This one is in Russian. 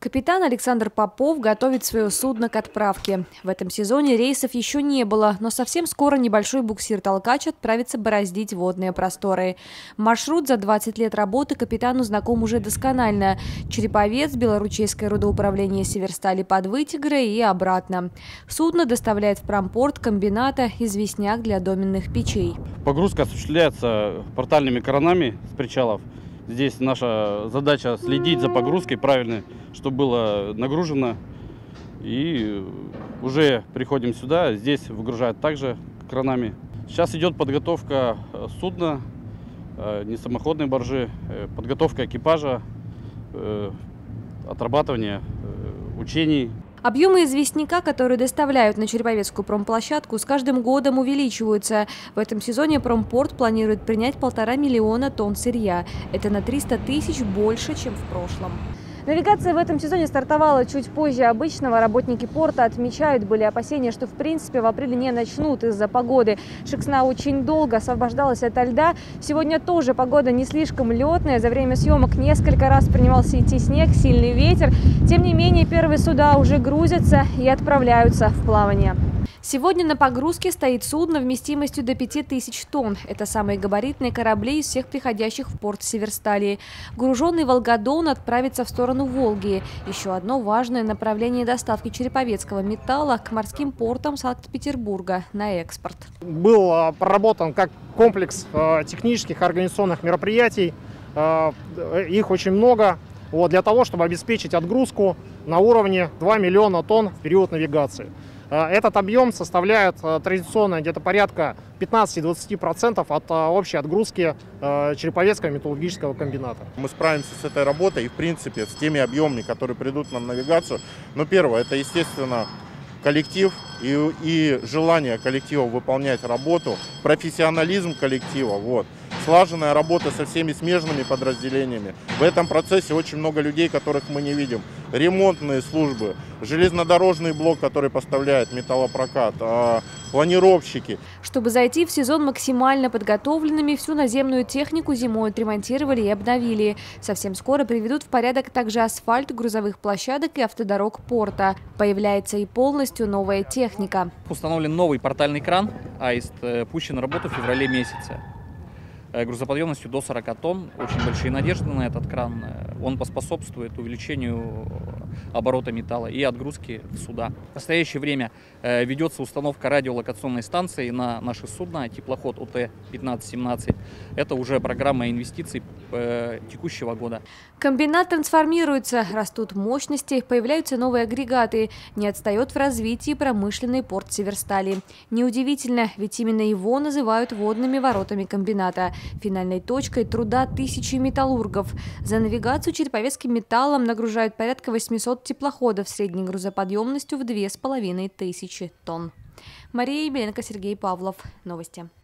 Капитан Александр Попов готовит свое судно к отправке. В этом сезоне рейсов еще не было, но совсем скоро небольшой буксир-толкач отправится бороздить водные просторы. Маршрут за 20 лет работы капитану знаком уже досконально. Череповец, Белоручейское рудоуправление Северстали под Вытегрой и обратно. Судно доставляет в промпорт комбината известняк для доменных печей. Погрузка осуществляется портальными кранами с причалов. Здесь наша задача следить за погрузкой правильно, чтобы было нагружено. И уже приходим сюда, здесь выгружают также кранами. Сейчас идет подготовка судна, не самоходной баржи, подготовка экипажа, отрабатывание учений. Объемы известняка, которые доставляют на Череповецкую промплощадку, с каждым годом увеличиваются. В этом сезоне промпорт планирует принять 1,5 миллиона тонн сырья. Это на 300 тысяч больше, чем в прошлом. Навигация в этом сезоне стартовала чуть позже обычного. Работники порта отмечают, были опасения, что в принципе в апреле не начнут из-за погоды. Шексна очень долго освобождалась от льда. Сегодня тоже погода не слишком летная. За время съемок несколько раз принимался идти снег, сильный ветер. Тем не менее, первые суда уже грузятся и отправляются в плавание. Сегодня на погрузке стоит судно вместимостью до 5000 тонн. Это самые габаритные корабли из всех приходящих в порт Северстали. Груженный «Волгодон» отправится в сторону Волги. Еще одно важное направление доставки череповецкого металла к морским портам Санкт-Петербурга на экспорт. Был проработан как комплекс технических организационных мероприятий. Их очень много. Для того, чтобы обеспечить отгрузку на уровне 2 миллиона тонн в период навигации. Этот объем составляет традиционно где-то порядка 15-20% от общей отгрузки Череповецкого металлургического комбината. Мы справимся с этой работой и, в принципе, с теми объемами, которые придут нам в навигацию. Но первое, это, естественно, коллектив и желание коллектива выполнять работу, профессионализм коллектива, слаженная работа со всеми смежными подразделениями. В этом процессе очень много людей, которых мы не видим. Ремонтные службы, железнодорожный блок, который поставляет металлопрокат, планировщики. Чтобы зайти в сезон максимально подготовленными, всю наземную технику зимой отремонтировали и обновили. Совсем скоро приведут в порядок также асфальт грузовых площадок и автодорог порта. Появляется и полностью новая техника. Установлен новый портальный кран «Аист», пущен в работу в феврале месяце. Грузоподъемностью до 40 тонн. Очень большие надежды на этот кран. Он поспособствует увеличению оборота металла и отгрузки суда. В настоящее время ведется установка радиолокационной станции на наши судна, теплоход ОТ-1517. Это уже программа инвестиций текущего года. Комбинат трансформируется, растут мощности, появляются новые агрегаты. Не отстает в развитии промышленный порт Северстали. Неудивительно, ведь именно его называют водными воротами комбината. Финальной точкой труда тысячи металлургов. За навигацию череповецким металлом нагружают порядка 800 теплоходов средней грузоподъемностью в 2500 тонн. Мария Ебеленко, Сергей Павлов. Новости.